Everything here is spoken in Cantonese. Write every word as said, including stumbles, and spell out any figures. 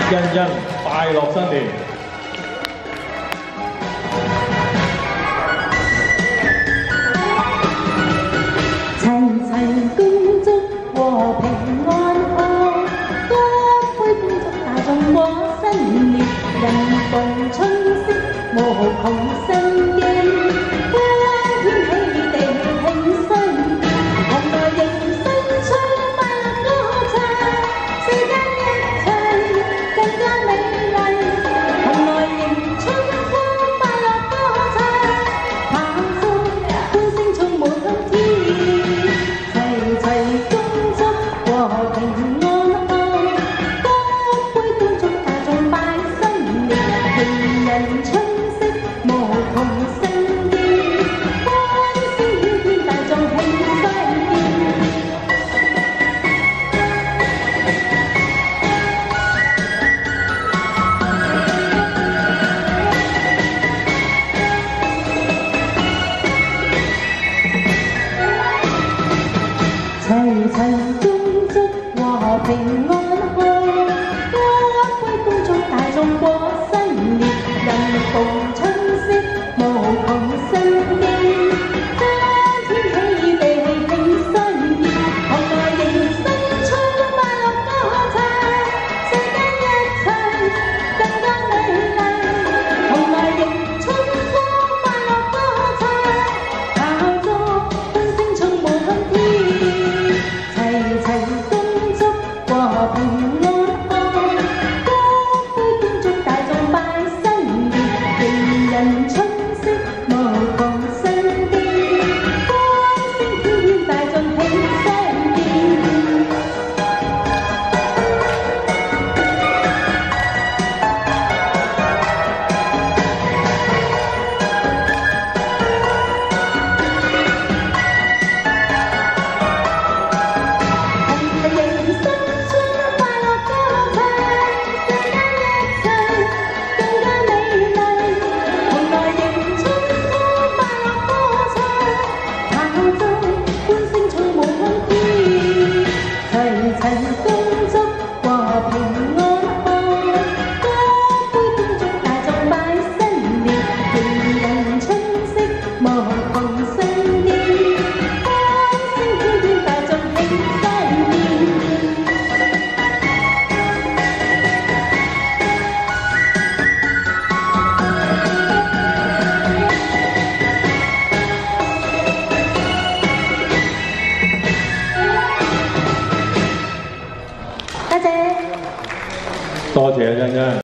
欣欣快樂新年。 齊齊恭祝和平安康，乾杯恭祝大眾過新年，人共春色無窮生機，歡天喜地慶新年，同來迎新春快樂歌唱，世間一切更加美麗，同來迎春光快樂歌唱，炮竹歡聲充滿冬天。齊齊恭祝和平安康，乾杯恭祝大眾拜新年，迎人春色無窮生機，歡聲喧天大眾慶新年。齊齊恭祝和平安康，乾杯恭祝大眾過新年，人共春色無窮生機，歡天喜地慶新年，同來迎新春快樂歌唱，世間一切更加美麗，同來迎春光快樂歌唱，炮竹歡聲充滿冬天。齊齊恭祝和平安康，乾杯恭祝大眾拜新年，迎人春色無窮生機，歡聲喧天大眾慶新年。齊恭祝和平安康，乾杯恭祝大眾拜新年，迎人春色無窮生機，歡聲喧天大眾慶新年。多謝， 多謝欣欣。